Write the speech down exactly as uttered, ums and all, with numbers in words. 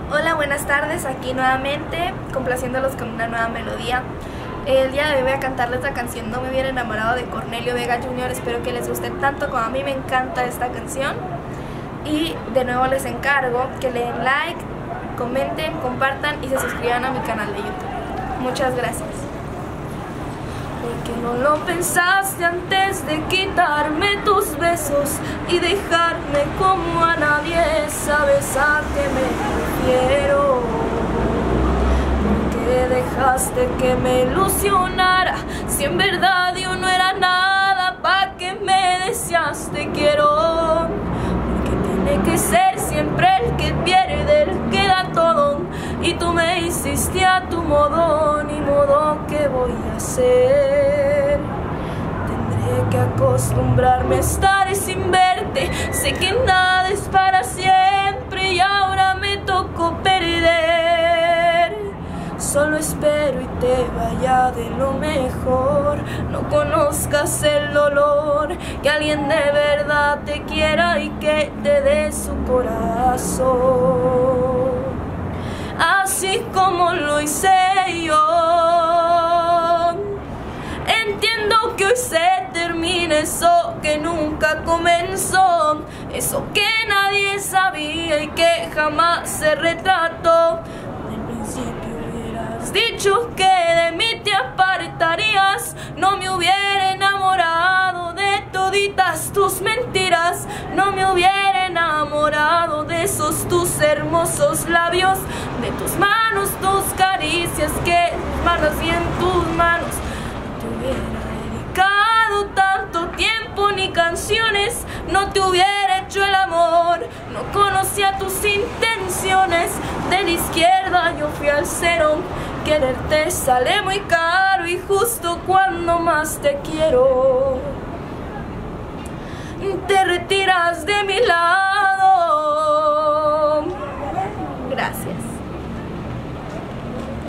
Hola, buenas tardes, aquí nuevamente, complaciéndolos con una nueva melodía. El día de hoy voy a cantarles la canción No me hubiera enamorado de Cornelio Vega junior Espero que les guste tanto como a mí me encanta esta canción. Y de nuevo les encargo que le den like, comenten, compartan y se suscriban a mi canal de YouTube. Muchas gracias. Porque no lo pensaste antes de quitarme tus besos y dejarme como a nadie sabes a qué me refiero. Porque dejaste que me ilusionara si en verdad yo no era nada, pa' que me decías te quiero. Porque tiene que ser siempre el que pierde, el que da todo, y tú me hiciste a tu modo, ni modo que voy a hacer. Tendré que acostumbrarme a estar sin verte, sé que nada es para siempre y ahora me tocó perder. Solo espero y te vaya de lo mejor, no conozcas el dolor, que alguien de verdad te quiera y que te dé su corazón, así como lo hice yo. Entiendo que hoy se termina eso que nunca comenzó, eso que nadie sabía y que jamás se retrató. Del principio hubieras dicho que de mí te apartarías, no me hubiera enamorado de toditas tus mentiras, no me hubiera enamorado de esos tus hermosos labios, de tus manos, tus caricias, que manos y en tus manos te hubiera dedicado tanto tiempo ni canciones, no te hubiera hecho el amor, no conocía tus intenciones. De la izquierda yo fui al cero, quererte sale muy caro y justo cuando más te quiero te retiras de mi lado.